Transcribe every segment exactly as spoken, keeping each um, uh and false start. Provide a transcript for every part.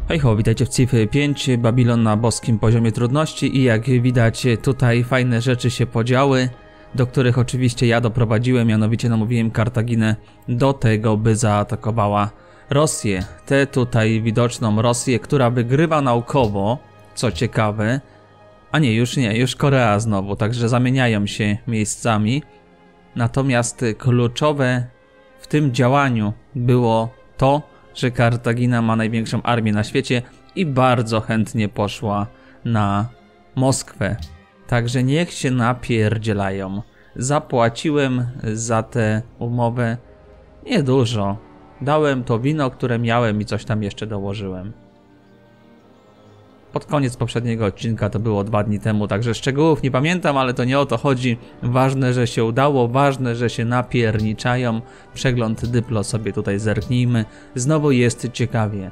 Hej ho, witajcie w Civ pięć, Babilon na boskim poziomie trudności i jak widać tutaj fajne rzeczy się podziały, do których oczywiście ja doprowadziłem, mianowicie namówiłem Kartaginę do tego, by zaatakowała Rosję. Tę tutaj widoczną Rosję, która wygrywa naukowo, co ciekawe, a nie, już nie, już Korea znowu, także zamieniają się miejscami. Natomiast kluczowe w tym działaniu było to, że Kartagina ma największą armię na świecie i bardzo chętnie poszła na Moskwę. Także niech się napierdzielają. Zapłaciłem za tę umowę niedużo. Dałem to wino, które miałem i coś tam jeszcze dołożyłem. Pod koniec poprzedniego odcinka, to było dwa dni temu, także szczegółów nie pamiętam, ale to nie o to chodzi. Ważne, że się udało, ważne, że się napierniczają. Przegląd dyplo sobie tutaj zerknijmy. Znowu jest ciekawie.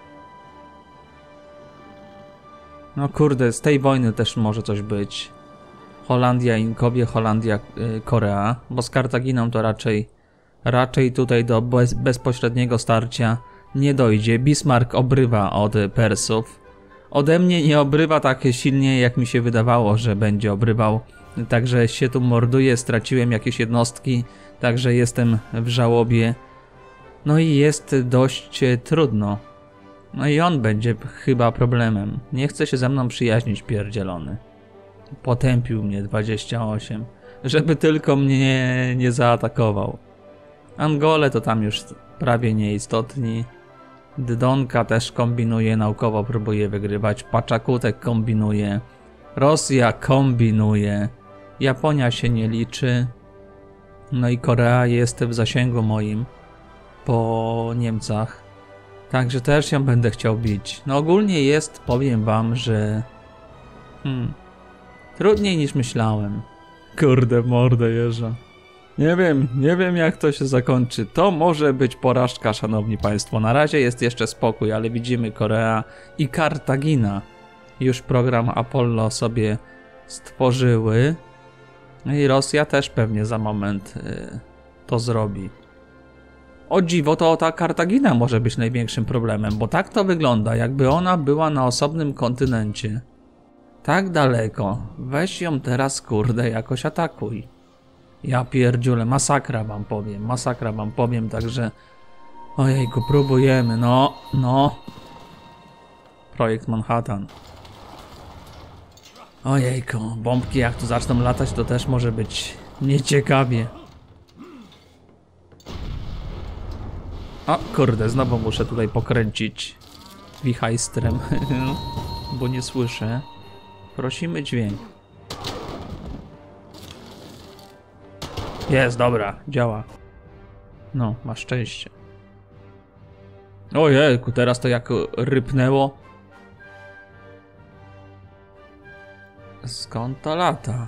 No kurde, z tej wojny też może coś być. Holandia, Inkowie, Holandia, yy, Korea. Bo z Kartaginą to raczej, raczej tutaj do bez, bezpośredniego starcia nie dojdzie. Bismarck obrywa od Persów. Ode mnie nie obrywa tak silnie, jak mi się wydawało, że będzie obrywał. Także się tu morduję, straciłem jakieś jednostki, także jestem w żałobie. No i jest dość trudno. No i on będzie chyba problemem. Nie chce się ze mną przyjaźnić, pierdzielony. Potępił mnie dwadzieścia osiem, żeby tylko mnie nie zaatakował. Angole to tam już prawie nieistotni. Dydonka też kombinuje, naukowo próbuje wygrywać, Paczakutek kombinuje, Rosja kombinuje, Japonia się nie liczy, no i Korea jest w zasięgu moim po Niemcach, także też ją będę chciał bić. No ogólnie jest, powiem wam, że hmm, trudniej niż myślałem. Kurde mordę jeża. Nie wiem, nie wiem jak to się zakończy. To może być porażka, szanowni państwo. Na razie jest jeszcze spokój, ale widzimy Korea i Kartagina. Już program Apollo sobie stworzyły. No i Rosja też pewnie za moment yy, to zrobi. O dziwo, to ta Kartagina może być największym problemem, bo tak to wygląda, jakby ona była na osobnym kontynencie. Tak daleko. Weź ją teraz, kurde, jakoś atakuj. Ja pierdziule, masakra wam powiem, masakra wam powiem, także ojejku, próbujemy, no, no. Projekt Manhattan. Ojejku, bombki jak tu zaczną latać, to też może być nieciekawie. O kurde, znowu muszę tutaj pokręcić wichajstrem, bo nie słyszę. Prosimy dźwięk. Jest, dobra, działa. No, masz szczęście. Ojejku, teraz to jak rypnęło. Skąd to lata?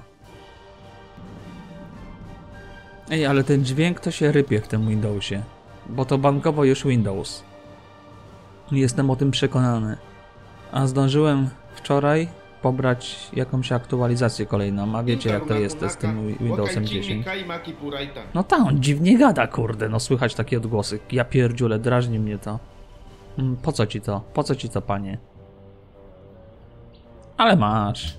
Ej, ale ten dźwięk to się rypie w tym Windowsie. Bo to bankowo już Windows. Jestem o tym przekonany. A zdążyłem wczoraj pobrać jakąś aktualizację kolejną, a wiecie jak to jest z tym Windowsem dziesięć. No tak, on dziwnie gada, kurde, no słychać takie odgłosy. Ja pierdziule, drażni mnie to. Po co ci to? Po co ci to, panie? Ale masz.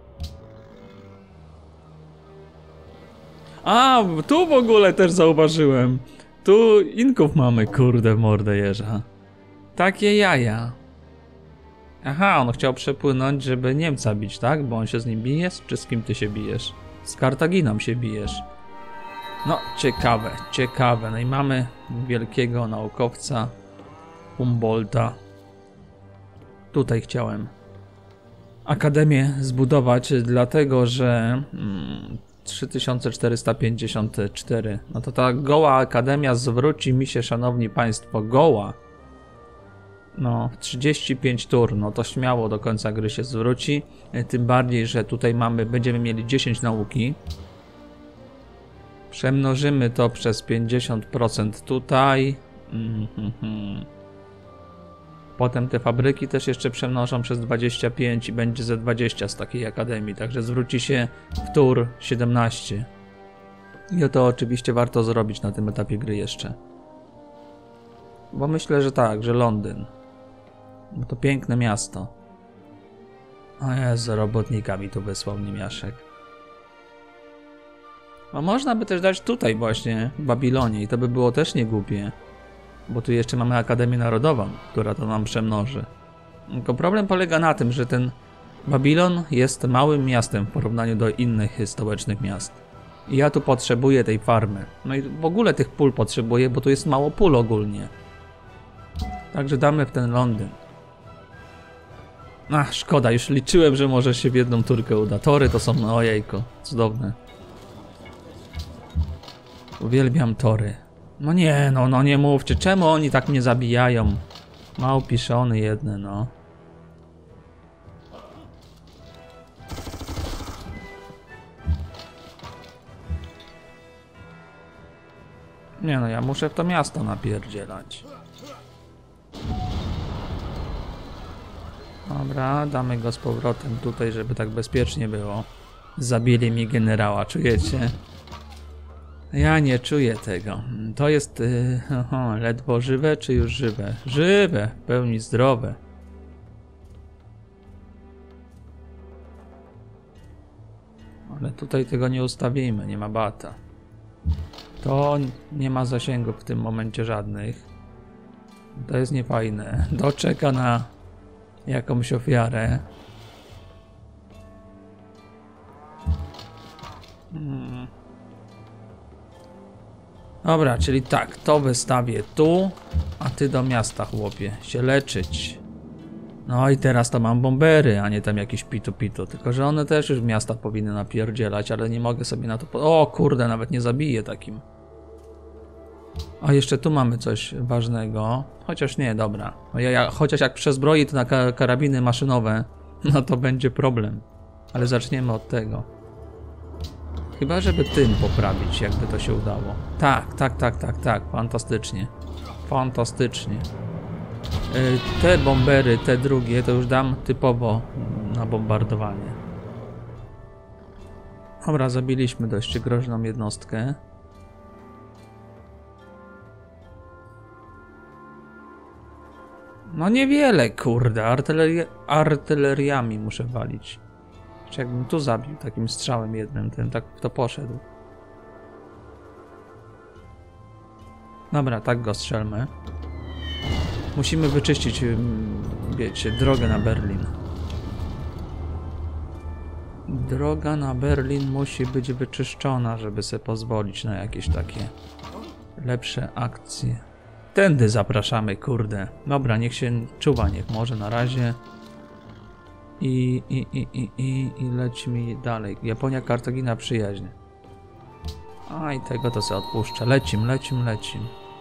A, tu w ogóle też zauważyłem. Tu Inków mamy, kurde, w mordę jeża. Takie jaja. Aha, on chciał przepłynąć, żeby Niemca bić, tak? Bo on się z nim bije? Czy z kim ty się bijesz? Z Kartaginą się bijesz. No, ciekawe, ciekawe. No i mamy wielkiego naukowca Humboldta. Tutaj chciałem akademię zbudować, dlatego że hmm, trzy tysiące czterysta pięćdziesiąt cztery. No to ta goła akademia zwróci mi się, szanowni państwo, goła. No, trzydzieści pięć tur, no to śmiało do końca gry się zwróci. Tym bardziej, że tutaj mamy, będziemy mieli dziesięć nauki. Przemnożymy to przez pięćdziesiąt procent tutaj. Mm-hmm. Potem te fabryki też jeszcze przemnożą przez dwadzieścia pięć i będzie ze dwadzieścia z takiej akademii. Także zwróci się w tur siedemnaście. I to oczywiście warto zrobić na tym etapie gry jeszcze. Bo myślę, że tak, że Londyn. Bo to piękne miasto. O Jezu, robotnika mi tu wysłał niemiaszek. A można by też dać tutaj właśnie, w Babilonie, i to by było też niegłupie. Bo tu jeszcze mamy Akademię Narodową, która to nam przemnoży. Tylko problem polega na tym, że ten Babilon jest małym miastem w porównaniu do innych stołecznych miast. I ja tu potrzebuję tej farmy. No i w ogóle tych pól potrzebuję, bo tu jest mało pól ogólnie. Także damy w ten Londyn. Ach, szkoda, już liczyłem, że może się w jedną turkę uda. Tory to są, no ojejko, cudowne. Uwielbiam tory. No nie, no, no nie mówcie, czemu oni tak mnie zabijają? Małpiszony jedne, no. Nie no, ja muszę w to miasto napierdzielać. Dobra, damy go z powrotem tutaj, żeby tak bezpiecznie było. Zabili mi generała, czujecie? Ja nie czuję tego. To jest yy, oho, ledwo żywe, czy już żywe? Żywe, w pełni zdrowe. Ale tutaj tego nie ustawimy, nie ma bata. To nie ma zasięgów w tym momencie żadnych. To jest niefajne. Doczeka na jakąś ofiarę. Hmm. Dobra, czyli tak, to wystawię tu, a ty do miasta, chłopie, się leczyć. No i teraz to mam bombery, a nie tam jakieś pitu-pitu. Tylko że one też już miasta powinny napierdzielać, ale nie mogę sobie na to... Po... O kurde, nawet nie zabiję takim. A jeszcze tu mamy coś ważnego. Chociaż nie, dobra. No ja, ja, chociaż jak przezbroi to na ka karabiny maszynowe, no to będzie problem. Ale zaczniemy od tego. Chyba żeby tym poprawić, jakby to się udało. Tak, tak, tak, tak, tak. Fantastycznie. Fantastycznie. Yy, te bombery, te drugie, to już dam typowo na bombardowanie. Dobra, zabiliśmy dość groźną jednostkę. No niewiele, kurde. Artyleria, artyleriami muszę walić. Czy jakbym tu zabił takim strzałem jednym, ten tak w to poszedł. Dobra, tak go strzelmy. Musimy wyczyścić, wiecie, drogę na Berlin. Droga na Berlin musi być wyczyszczona, żeby sobie pozwolić na jakieś takie lepsze akcje. Tędy zapraszamy, kurde. Dobra, niech się czuwa, niech może na razie. I, i, i, i, i, i lecimy dalej. Japonia, Kartagina, przyjaźń. A i tego to sobie odpuszczę. Lecim, lecim, lecim.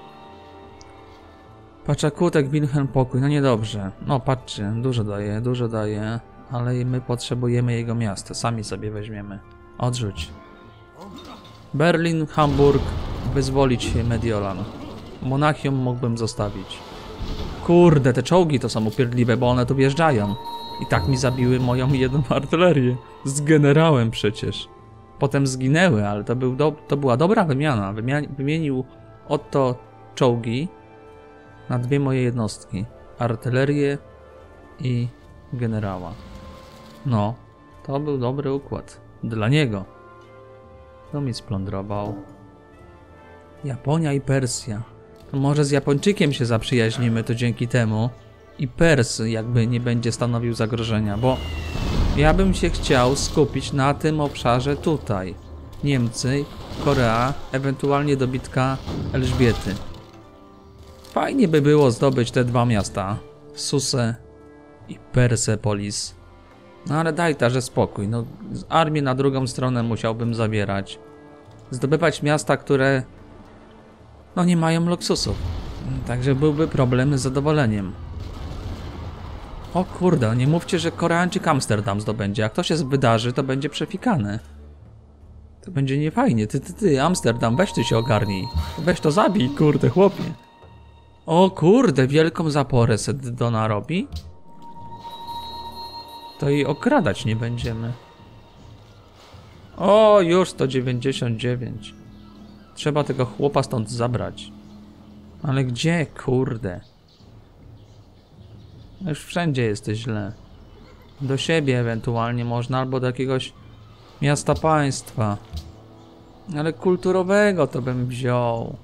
Paczakutek, Wilhelm, pokój. No niedobrze. No patrzcie, dużo daje, dużo daje. Ale my potrzebujemy jego miasta. Sami sobie weźmiemy. Odrzuć. Berlin, Hamburg. Wyzwolić Mediolan. Monachium mógłbym zostawić. Kurde, te czołgi to są upierdliwe, bo one tu wjeżdżają. I tak mi zabiły moją jedną artylerię. Z generałem przecież. Potem zginęły, ale to, był do, to była dobra wymiana. Wymia wymienił Otto czołgi na dwie moje jednostki. Artylerię i generała. No, to był dobry układ. Dla niego. To mi splądrował. Japonia i Persja. To może z Japończykiem się zaprzyjaźnimy, to dzięki temu i Pers jakby nie będzie stanowił zagrożenia, bo ja bym się chciał skupić na tym obszarze tutaj. Niemcy, Korea, ewentualnie dobitka Elżbiety. Fajnie by było zdobyć te dwa miasta. Suse i Persepolis. No ale daj tarze spokój. No, armię na drugą stronę musiałbym zabierać. Zdobywać miasta, które no nie mają luksusów. Także byłby problem z zadowoleniem. O kurde, nie mówcie, że Koreańczyk Amsterdam zdobędzie. Jak to się wydarzy, to będzie przefikane. To będzie niefajnie. Ty, ty, ty, Amsterdam, weź ty się ogarnij. Weź to zabij, kurde, chłopie. O kurde, wielką zaporę Sedona robi. To jej okradać nie będziemy. O, już sto dziewięćdziesiąt dziewięć. Trzeba tego chłopa stąd zabrać. Ale gdzie, kurde? Już wszędzie jesteś źle. Do siebie ewentualnie można, albo do jakiegoś miasta państwa. Ale kulturowego to bym wziął.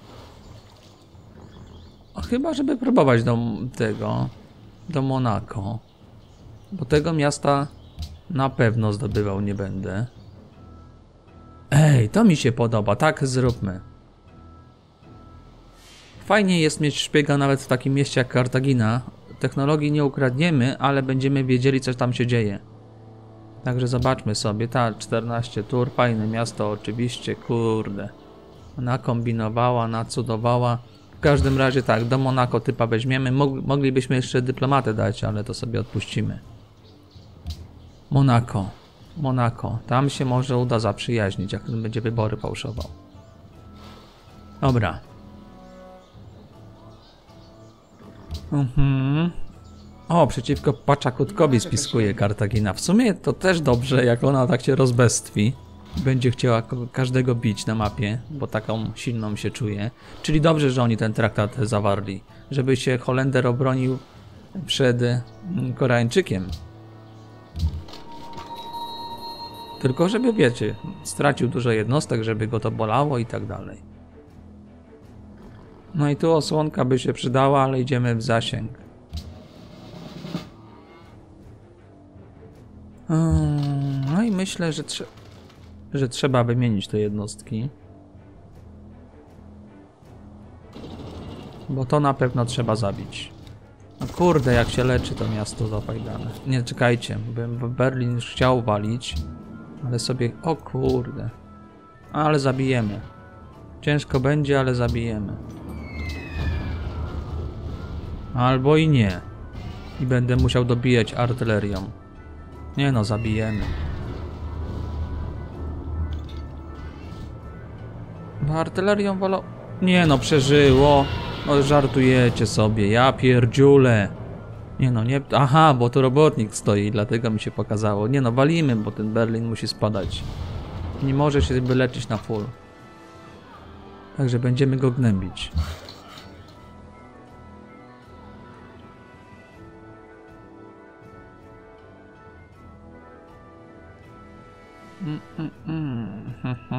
A chyba, żeby próbować do tego, do Monako. Bo tego miasta na pewno zdobywał nie będę. Ej, to mi się podoba, tak zróbmy. Fajnie jest mieć szpiega nawet w takim mieście jak Kartagina. Technologii nie ukradniemy, ale będziemy wiedzieli, co tam się dzieje. Także zobaczmy sobie. Ta czternaście tur, fajne miasto oczywiście, kurde. Nakombinowała, nacudowała. W każdym razie tak, do Monako typa weźmiemy. Mog moglibyśmy jeszcze dyplomatę dać, ale to sobie odpuścimy. Monako. Monako. Tam się może uda zaprzyjaźnić, jak on będzie wybory fałszował. Dobra. Mhm. O, przeciwko Paczakutkowi spiskuje Kartagina. W sumie to też dobrze, jak ona tak się rozbestwi. Będzie chciała każdego bić na mapie, bo taką silną się czuje. Czyli dobrze, że oni ten traktat zawarli. Żeby się Holender obronił przed Koreańczykiem. Tylko żeby, wiecie, stracił dużo jednostek, żeby go to bolało i tak dalej. No i tu osłonka by się przydała, ale idziemy w zasięg. No i myślę, że, trze że trzeba wymienić te jednostki. Bo to na pewno trzeba zabić. No kurde, jak się leczy to miasto zafajdane. Nie, czekajcie, bym w Berlin już chciał walić. Ale sobie... O kurde. Ale zabijemy. Ciężko będzie, ale zabijemy. Albo i nie. I będę musiał dobijać artylerią. Nie no, zabijemy. No artylerią wolą... Nie no, przeżyło. No żartujecie sobie, ja pierdziule. Nie no, nie... Aha, bo tu robotnik stoi, dlatego mi się pokazało. Nie no, walimy, bo ten Berlin musi spadać. Nie może się wyleczyć na full. Także będziemy go gnębić. Mm, mm, mm.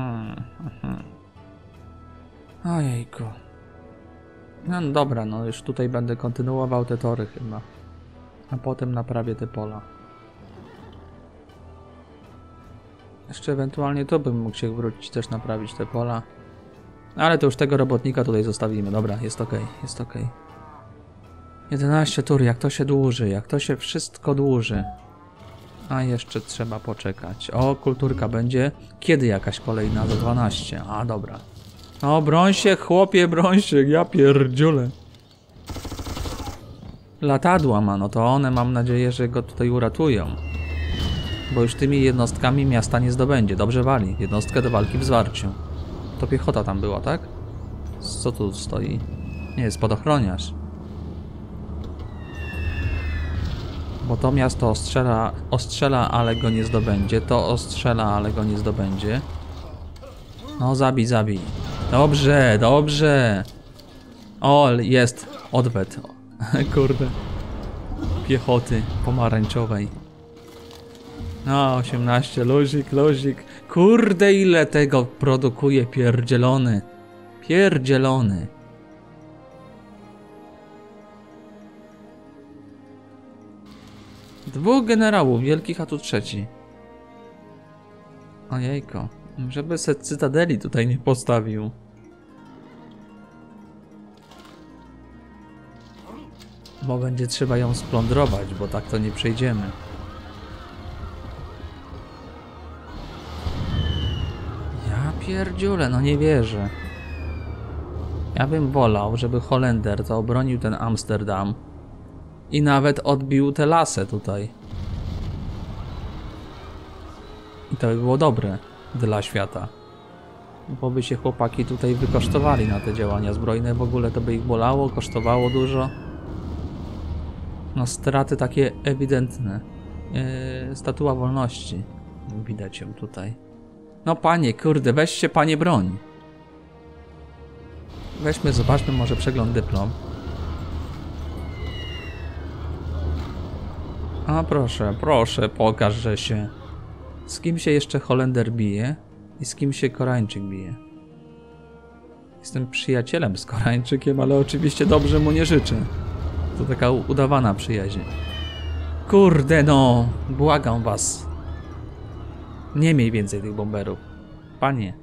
Ojejku. No dobra, no już tutaj będę kontynuował te tory chyba. A potem naprawię te pola. Jeszcze ewentualnie to bym mógł się wrócić też naprawić te pola. Ale to już tego robotnika tutaj zostawimy. Dobra, jest ok, jest ok. jedenaście tur, jak to się dłuży, jak to się wszystko dłuży. A jeszcze trzeba poczekać. O, kulturka będzie. Kiedy jakaś kolejna? Za dwanaście. A, dobra. O, broń się, chłopie, broń się, ja pierdziule. Latadła ma, no to one mam nadzieję, że go tutaj uratują. Bo już tymi jednostkami miasta nie zdobędzie. Dobrze wali. Jednostkę do walki w zwarciu. To piechota tam była, tak? Co tu stoi? Nie, spadochroniarz. Bo to miasto ostrzela, ostrzela, ale go nie zdobędzie. To ostrzela, ale go nie zdobędzie. No, zabij, zabij. Dobrze, dobrze. O, jest. Odwet. Kurde. Piechoty pomarańczowej. No, osiemnaście. Luzik, luzik. Kurde, ile tego produkuje pierdzielony. Pierdzielony. Dwóch generałów wielkich, a tu trzeci. Ojejko. Żeby se cytadeli tutaj nie postawił. Bo będzie trzeba ją splądrować, bo tak to nie przejdziemy. Ja pierdziule, no nie wierzę. Ja bym wolał, żeby Holender to obronił ten Amsterdam. I nawet odbił te lasy tutaj. I to by było dobre dla świata. Bo by się chłopaki tutaj wykosztowali na te działania zbrojne. W ogóle to by ich bolało, kosztowało dużo. No straty takie ewidentne. Yy, statua wolności. Widać ją tutaj. No panie, kurde, weź się panie broń. Weźmy, zobaczmy może przegląd dyplom. A proszę, proszę, pokaż, że się... Z kim się jeszcze Holender bije i z kim się Koreańczyk bije? Jestem przyjacielem z Koreańczykiem, ale oczywiście dobrze mu nie życzę. To taka udawana przyjaźń. Kurde no, błagam was. Nie miej więcej tych bomberów. Panie.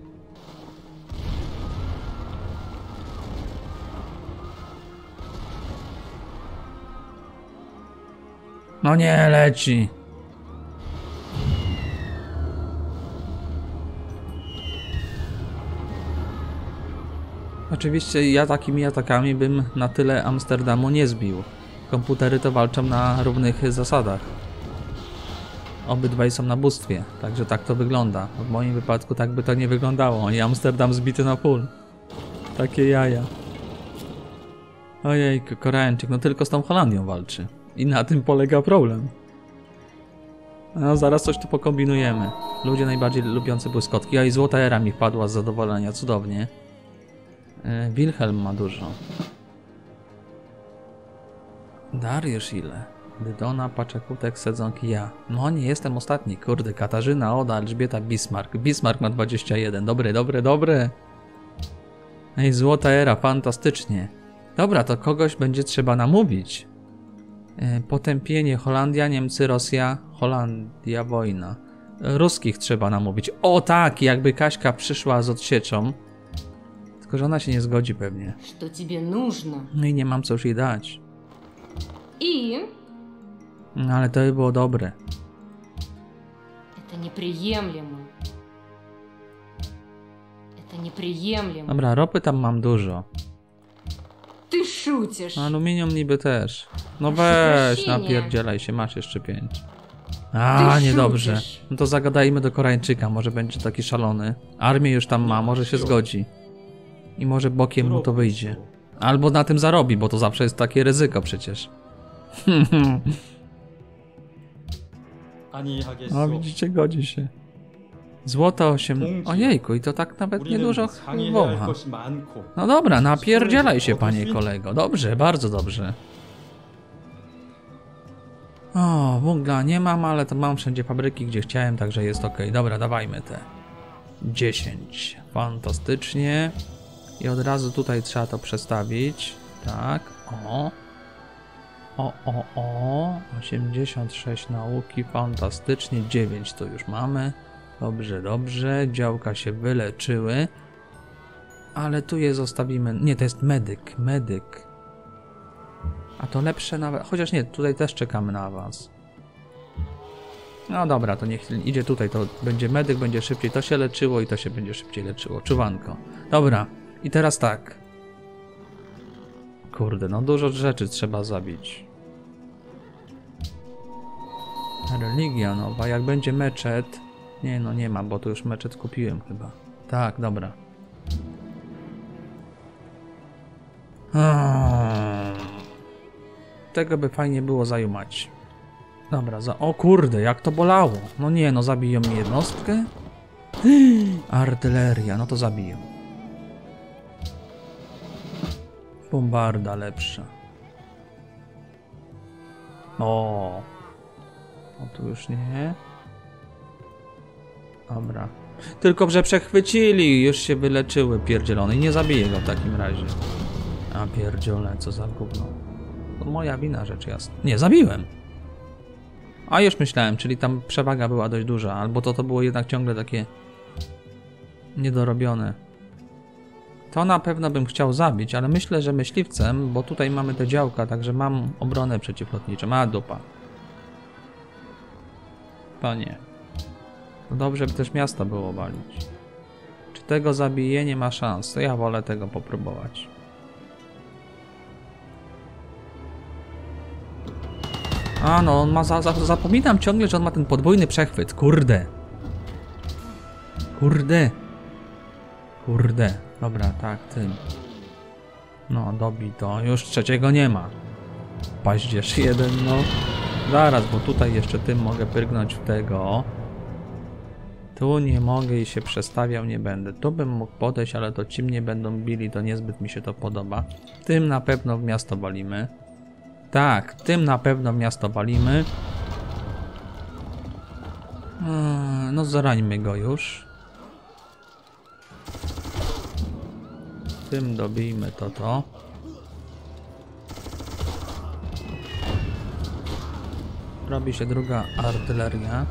No nie leci. Oczywiście ja takimi atakami bym na tyle Amsterdamu nie zbił. Komputery to walczą na równych zasadach. Obydwaj są na bóstwie, także tak to wygląda. W moim wypadku tak by to nie wyglądało. I Amsterdam zbity na pół. Takie jaja. Ojej, Koreańczyk, no tylko z tą Holandią walczy. I na tym polega problem. No zaraz coś tu pokombinujemy. Ludzie najbardziej lubiący błyskotki. A i złota era mi wpadła z zadowolenia, cudownie. Yy, Wilhelm ma dużo. Dariusz ile? Dydona, Paczakutek, Sedzonki, ja. No nie jestem ostatni, kurde. Katarzyna, Oda, Elżbieta, Bismarck. Bismarck ma dwadzieścia jeden. Dobre, dobre, dobre. Ej, złota era, fantastycznie. Dobra, to kogoś będzie trzeba namówić. Yy, potępienie, Holandia, Niemcy, Rosja, Holandia, wojna. Ruskich trzeba namówić. O tak, jakby Kaśka przyszła z odsieczą. Tylko że ona się nie zgodzi pewnie. Что тебе нужно? No i nie mam co już jej dać. И No ale to by było dobre. это неприемлемо. Это неприемлемо. Dobra, ropy tam mam dużo. Ты шутишь. Aluminium niby też. No Proszę weź, prosienia. napierdzielaj się, masz jeszcze pięć. A, Ty niedobrze. szukasz. No to zagadajmy do Koreańczyka, może będzie taki szalony. Armię już tam ma, może się zgodzi. I może bokiem mu to wyjdzie. Albo na tym zarobi, bo to zawsze jest takie ryzyko przecież. 아니 하겠소. No widzicie, godzi się. Złoto osiem... Ojejku, i to tak nawet niedużo 우리는 상의해야 할 woła. 것이 많고. No dobra, napierdzielaj się, panie kolego. Dobrze, bardzo dobrze. O, węgla nie mam, ale to mam wszędzie fabryki, gdzie chciałem, także jest ok. Dobra, dawajmy te. dziesięć. Fantastycznie. I od razu tutaj trzeba to przestawić. Tak, o. O, o, o. osiemdziesiąt sześć nauki, fantastycznie. dziewięć to już mamy. Dobrze, dobrze. Działka się wyleczyły. Ale tu je zostawimy. Nie, to jest medyk, medyk. A to lepsze nawet. Chociaż nie, tutaj też czekamy na awans. No dobra, to niech idzie tutaj. To będzie medyk, będzie szybciej to się leczyło i to się będzie szybciej leczyło. Czuwanko. Dobra, i teraz tak. Kurde, no dużo rzeczy trzeba zabić. Religia nowa, jak będzie meczet. Nie, no nie ma, bo tu już meczet kupiłem chyba. Tak, dobra. Hmm. Tego by fajnie było zajumać. Dobra, za... O kurde, jak to bolało. No nie, no zabiją mi jednostkę. Artyleria, no to zabiją. Bombarda lepsza. O. O, tu już nie. Dobra. Tylko, że przechwycili, już się wyleczyły pierdzielone i nie zabiję go w takim razie. A pierdziole, co za gówno. To moja wina, rzecz jasna. Nie, zabiłem. A już myślałem, czyli tam przewaga była dość duża, albo to to było jednak ciągle takie niedorobione. To na pewno bym chciał zabić, ale myślę, że myśliwcem, bo tutaj mamy te działka, także mam obronę przeciwlotniczą. A dupa. Panie. To dobrze by też miasto było obalić. Czy tego zabije? Nie ma szans. To ja wolę tego popróbować. A no, on ma za, za, zapominam ciągle, że on ma ten podwójny przechwyt. Kurde. Kurde. Kurde. Dobra, tak, tym. No, dobij to. Już trzeciego nie ma. Paździerz jeden, no. Zaraz, bo tutaj jeszcze tym mogę pyrgnąć w tego. Tu nie mogę i się przestawiał nie będę. Tu bym mógł podejść, ale to ci mnie będą bili, to niezbyt mi się to podoba. Tym na pewno w miasto walimy. Tak, tym na pewno w miasto walimy. Eee, no zarańmy go już. Tym dobijmy to to. Robi się druga artyleria.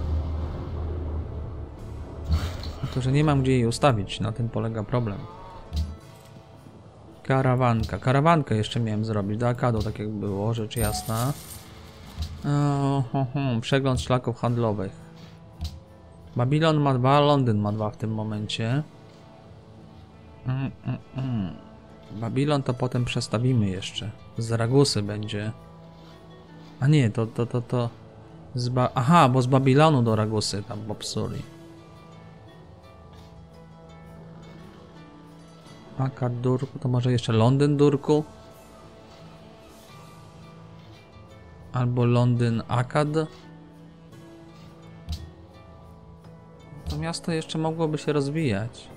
To, że nie mam gdzie jej ustawić, na tym polega problem. Karawanka. Karawankę jeszcze miałem zrobić. Do Akkadu, tak jak było, rzecz jasna. O, ho, ho. Przegląd szlaków handlowych. Babilon ma dwa, Londyn ma dwa w tym momencie. Mm, mm, mm. Babilon to potem przestawimy jeszcze. Z Ragusy będzie. A nie, to, to, to, to... Z ba Aha, bo z Babilonu do Ragusy tam popsuli. Akkad Durku, to może jeszcze Londyn Durku? Albo Londyn Akkad? To miasto jeszcze mogłoby się rozwijać.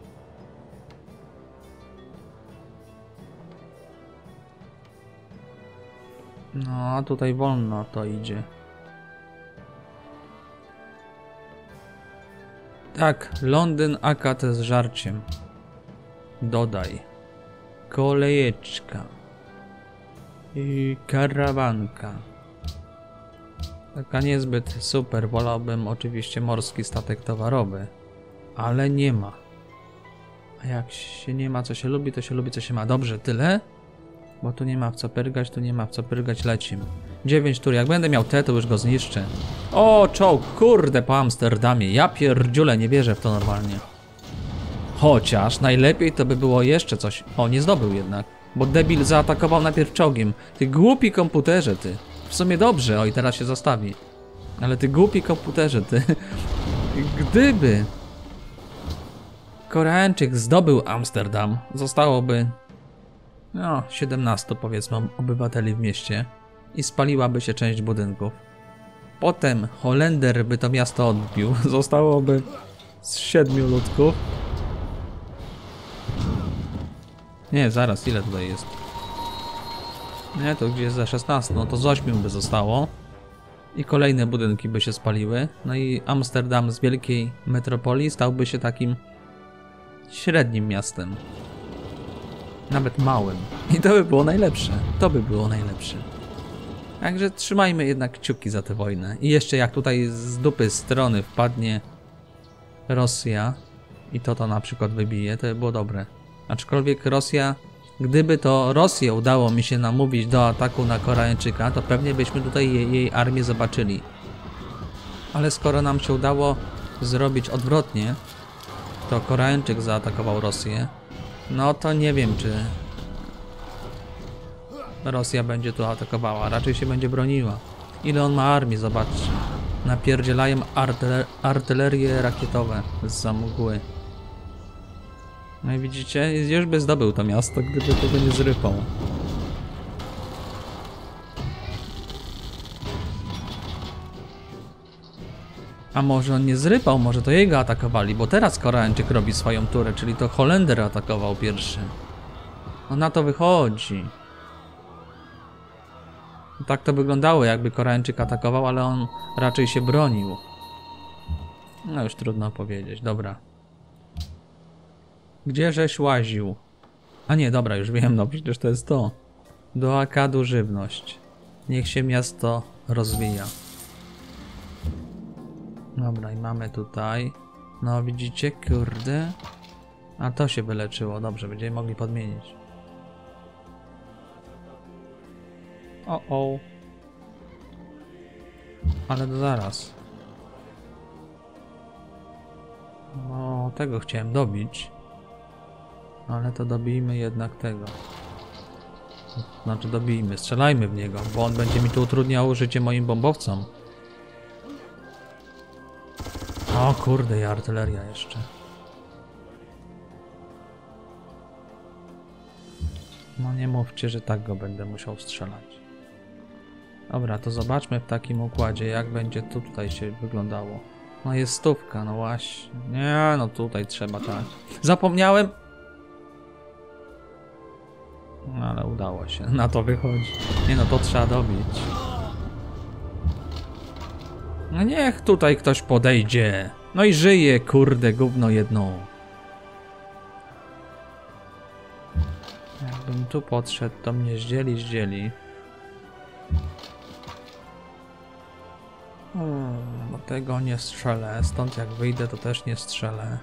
No, a tutaj wolno to idzie. Tak, Londyn Akkad z żarciem. Dodaj. Kolejeczka. I karawanka. Taka niezbyt super. Wolałbym oczywiście morski statek towarowy. Ale nie ma. A jak się nie ma co się lubi, to się lubi co się ma. Dobrze, tyle? Bo tu nie ma w co pyrgać, tu nie ma w co pyrgać, lecimy. dziewięć tur, jak będę miał te, to już go zniszczę. O, czołg, kurde, po Amsterdamie. Ja pierdziule, nie wierzę w to normalnie. Chociaż najlepiej to by było jeszcze coś. O, nie zdobył jednak. Bo debil zaatakował najpierw czołgiem. Ty głupi komputerze, ty. W sumie dobrze, o i teraz się zostawi. Ale ty głupi komputerze, ty. Gdyby Koreańczyk zdobył Amsterdam, zostałoby no, siedemnastu powiedzmy obywateli w mieście i spaliłaby się część budynków. Potem Holender by to miasto odbił, zostałoby z siedmiu ludków. Nie, zaraz, ile tutaj jest? Nie, to gdzie jest za szesnaście, no to z ośmiu by zostało. I kolejne budynki by się spaliły. No i Amsterdam z wielkiej metropolii stałby się takim średnim miastem. Nawet małym. I to by było najlepsze. To by było najlepsze. Także trzymajmy jednak kciuki za tę wojnę. I jeszcze jak tutaj z dupy strony wpadnie Rosja i to to na przykład wybije, to by było dobre. Aczkolwiek Rosja, gdyby to Rosję udało mi się namówić do ataku na Koreańczyka, to pewnie byśmy tutaj jej, jej armię zobaczyli. Ale skoro nam się udało zrobić odwrotnie, to Koreańczyk zaatakował Rosję, no to nie wiem, czy Rosja będzie tu atakowała. Raczej się będzie broniła. Ile on ma armii, zobaczcie. Napierdzielają artyler artylerie rakietowe zza mgły. No i widzicie, już by zdobył to miasto, gdyby tego nie zrypał. A może on nie zrypał, może to jego atakowali, bo teraz Koreańczyk robi swoją turę, czyli to Holender atakował pierwszy. No na to wychodzi. Tak to wyglądało, jakby Koreańczyk atakował, ale on raczej się bronił. No już trudno powiedzieć, dobra. Gdzie żeś łaził? A nie, dobra, już wiem, no przecież to jest to. Do Akkadu żywność. Niech się miasto rozwija. Dobra, i mamy tutaj. No widzicie, kurde. A to się wyleczyło, dobrze, będziemy mogli podmienić. O, o. Ale to zaraz. No, tego chciałem dobić. Ale to dobijmy jednak tego. Znaczy dobijmy, strzelajmy w niego, bo on będzie mi tu utrudniał życie moim bombowcom. O kurde, i artyleria jeszcze. No nie mówcie, że tak go będę musiał strzelać. Dobra, to zobaczmy w takim układzie, jak będzie to tutaj się wyglądało. No jest stówka, no właśnie. Nie, no tutaj trzeba tak. Zapomniałem. No ale udało się, na to wychodzi. Nie no, to trzeba dobić. No niech tutaj ktoś podejdzie. No i żyje, kurde, gówno jedno. Jakbym tu podszedł, to mnie zdzieli, zdzieli. Hmm, bo tego nie strzelę. Stąd jak wyjdę, to też nie strzelę.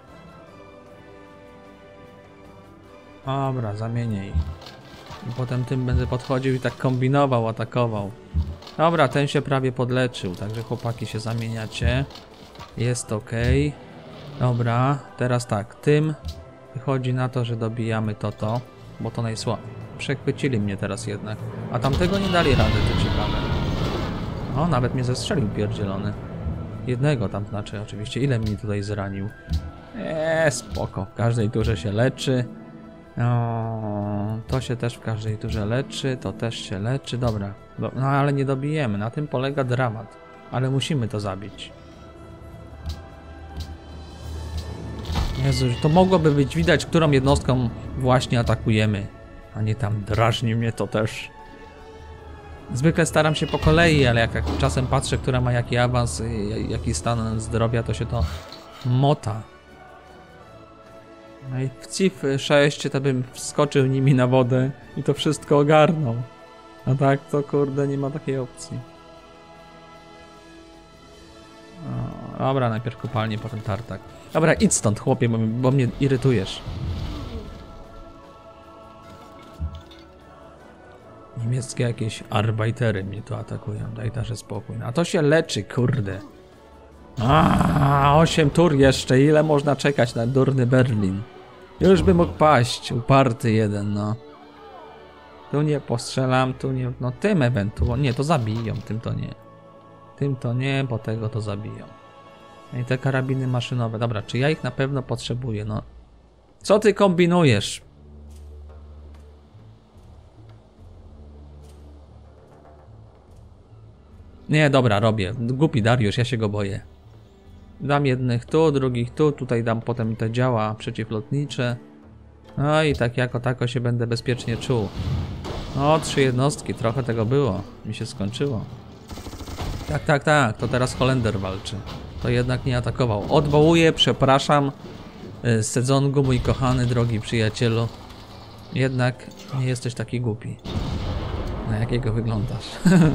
Dobra, zamienię ich. I potem tym będę podchodził i tak kombinował, atakował. Dobra, ten się prawie podleczył, także chłopaki się zamieniacie. Jest ok. Dobra, teraz tak, tym wychodzi na to, że dobijamy to to, bo to najsłabiej. Przechwycili mnie teraz jednak, a tamtego nie dali rady, to ciekawe. O, nawet mnie zestrzelił pierdzielony. Jednego tam znaczy oczywiście, ile mnie tutaj zranił. Eee, spoko, w każdej turze się leczy. O, to się też w każdej turze leczy, to też się leczy, dobra. No ale nie dobijemy, na tym polega dramat. Ale musimy to zabić. Jezu, to mogłoby być widać, którą jednostką właśnie atakujemy. A nie tam drażni mnie to też. Zwykle staram się po kolei, ale jak, jak czasem patrzę, która ma jaki awans, jaki stan zdrowia, to się to mota. No i w C I F sześć to bym wskoczył nimi na wodę i to wszystko ogarnął. A tak to kurde nie ma takiej opcji. O, dobra, najpierw kopalnię, potem tartak. Dobra, idź stąd chłopie, bo, bo mnie irytujesz. Niemieckie jakieś arbajtery mnie tu atakują, daj też spokój. A to się leczy, kurde. A, osiem tur jeszcze, ile można czekać na durny Berlin? Już by mógł paść, uparty jeden, no. Tu nie postrzelam, tu nie, no tym ewentualnie, nie, to zabiją, tym to nie. Tym to nie, bo tego to zabiją. I te karabiny maszynowe, dobra, czy ja ich na pewno potrzebuję, no. Co ty kombinujesz? Nie, dobra, robię. Głupi Dariusz, ja się go boję. Dam jednych tu, drugich tu, tutaj dam potem te działa przeciwlotnicze. No i tak jako tako się będę bezpiecznie czuł. O, trzy jednostki, trochę tego było. Mi się skończyło. Tak, tak, tak, to teraz Holender walczy. To jednak nie atakował. Odwołuję, przepraszam. Z Sedzongu, mój kochany, drogi przyjacielu. Jednak nie jesteś taki głupi. Na jakiego wyglądasz?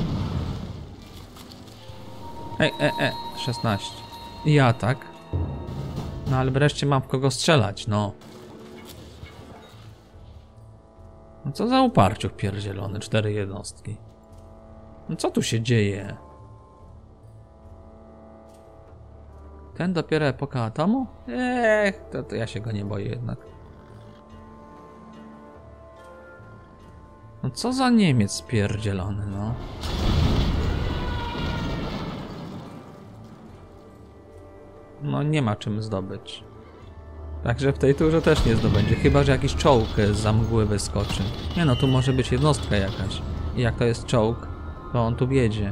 Ej, e, e, szesnaście. I atak. No ale wreszcie mam w kogo strzelać, no. No co za uparciuch pierdzielony, cztery jednostki. No co tu się dzieje? Ten dopiero epoka atomu? Eee, to, to ja się go nie boję jednak. No co za Niemiec pierdzielony, no. No nie ma czym zdobyć. Także w tej turze też nie zdobędzie, chyba że jakiś czołg za mgły wyskoczy. Nie no, tu może być jednostka jakaś. I jak to jest czołg, to on tu wiedzie.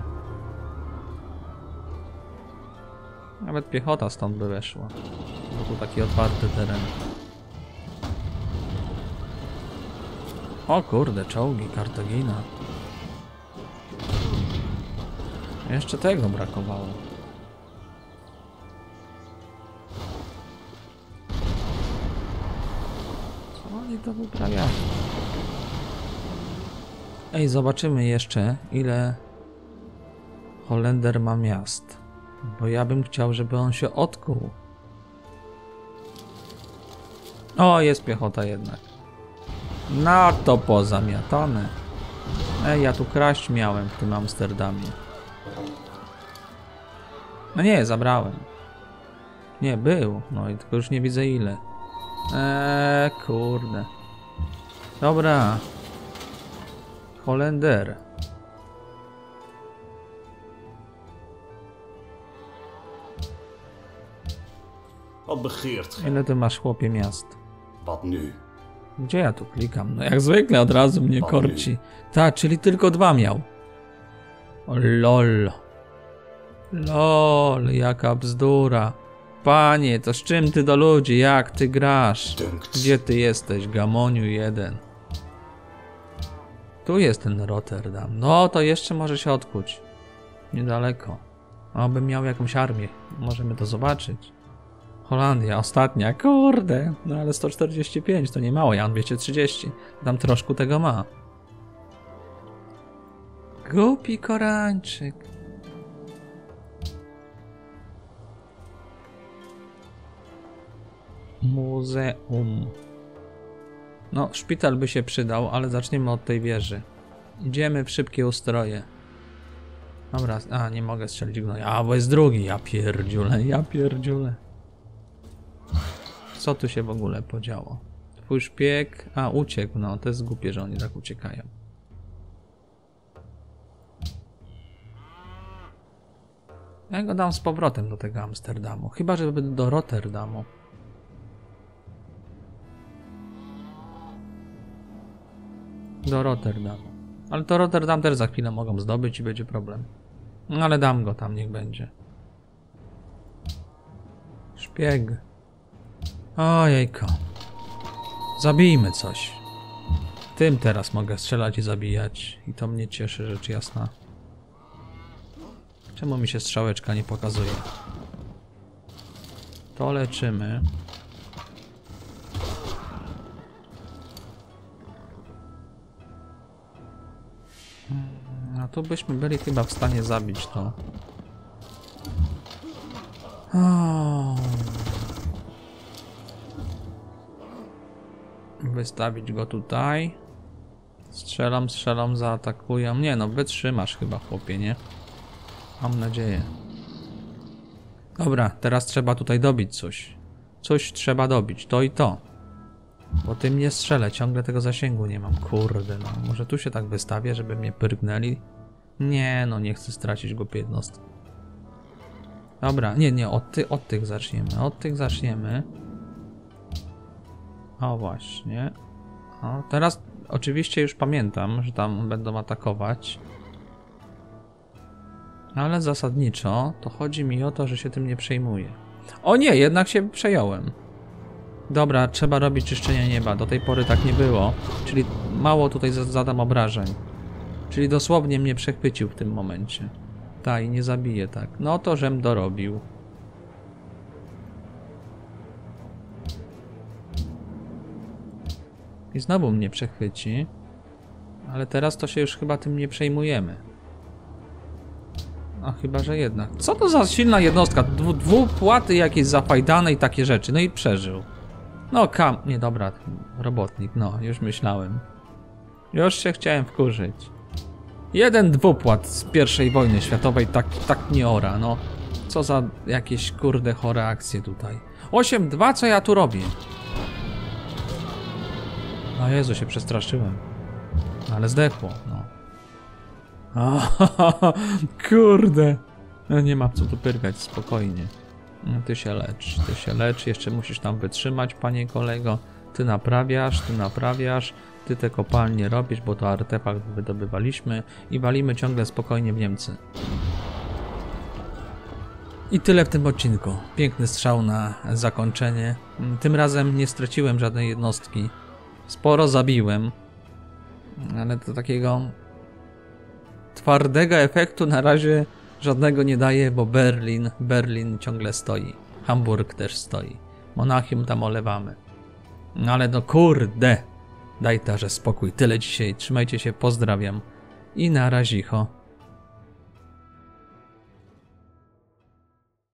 Nawet piechota stąd by weszła. Bo tu taki otwarty teren. O kurde, czołgi, Kartagina. Jeszcze tego brakowało. Co oni to wyprawiają? Ej, zobaczymy jeszcze, ile Holender ma miast. Bo ja bym chciał, żeby on się odkuł. O, jest piechota jednak. No to pozamiatane. Ej, ja tu kraść miałem w tym Amsterdamie. No nie, zabrałem. Nie, był. No i tylko już nie widzę ile. Eee, kurde. Dobra. Holender. Wat begeert gij? Ile ty masz, chłopie, miast? Wat nu? Gdzie ja tu klikam? No jak zwykle od razu mnie korci. Tak, czyli tylko dwa miał. O lol. Lol, jaka bzdura. Panie, to z czym ty do ludzi? Jak ty grasz? Gdzie ty jesteś, Gamoniu jeden? Tu jest ten Rotterdam. No to jeszcze może się odkuć. Niedaleko. Obym miał jakąś armię. Możemy to zobaczyć. Holandia, ostatnia. Kurde. No ale sto czterdzieści pięć to nie mało. Ja mam dwieście trzydzieści. Tam troszkę tego ma. Głupi Koreańczyk. Muzeum. No, szpital by się przydał, ale zaczniemy od tej wieży. Idziemy w szybkie ustroje. Dobra, a nie mogę strzelić gnoja. A, bo jest drugi. Ja pierdziule, ja pierdziule. Co tu się w ogóle podziało? Twój szpieg... A, uciekł. No, to jest głupie, że oni tak uciekają. Ja go dam z powrotem do tego Amsterdamu. Chyba, żeby do Rotterdamu. Do Rotterdamu. Ale to Rotterdam też za chwilę mogą zdobyć i będzie problem. No ale dam go tam, niech będzie. Szpieg. Ojejko. Zabijmy coś. Tym teraz mogę strzelać i zabijać. I to mnie cieszy, rzecz jasna. Czemu mi się strzałeczka nie pokazuje? To leczymy. No tu byśmy byli chyba w stanie zabić to. O. Wystawić go tutaj. Strzelam, strzelam, zaatakują. Nie no, wytrzymasz chyba, chłopie, nie? Mam nadzieję. Dobra, teraz trzeba tutaj dobić coś. Coś trzeba dobić, to i to. Bo tym nie strzelę, ciągle tego zasięgu nie mam. Kurde, no. Może tu się tak wystawię, żeby mnie pyrgnęli? Nie, no nie chcę stracić głupie jednostki. Dobra, nie, nie, od, ty, od tych zaczniemy. Od tych zaczniemy. O właśnie. O, teraz oczywiście już pamiętam, że tam będą atakować. Ale zasadniczo to chodzi mi o to, że się tym nie przejmuję. O nie, jednak się przejąłem. Dobra, trzeba robić czyszczenie nieba. Do tej pory tak nie było. Czyli mało tutaj zadam obrażeń. Czyli dosłownie mnie przechwycił w tym momencie. Ta i nie zabije tak. No to żem dorobił. I znowu mnie przechwyci. Ale teraz to się już chyba tym nie przejmujemy. A chyba, że jednak. Co to za silna jednostka? Dwu, dwupłaty jakieś zafajdane i takie rzeczy. No i przeżył. No kam... Nie, dobra. Robotnik. No, już myślałem. Już się chciałem wkurzyć. Jeden dwupłat z pierwszej wojny światowej tak, tak nie ora. No, co za jakieś kurde chore akcje tutaj. osiem dwa, co ja tu robię? O Jezu, się przestraszyłem. Ale zdechło, no. O, kurde. No nie ma co tu pyrgać, spokojnie. No, ty się lecz, ty się lecz. Jeszcze musisz tam wytrzymać, panie kolego. Ty naprawiasz, ty naprawiasz. Ty te kopalnie robisz, bo to artefakt wydobywaliśmy. I walimy ciągle spokojnie w Niemcy. I tyle w tym odcinku. Piękny strzał na zakończenie. Tym razem nie straciłem żadnej jednostki. Sporo zabiłem. Ale to takiego twardego efektu na razie żadnego nie daje, bo Berlin, Berlin ciągle stoi. Hamburg też stoi. Monachium tam olewamy. No ale no kurde. Daj tarze spokój. Tyle dzisiaj. Trzymajcie się, pozdrawiam. I na razicho.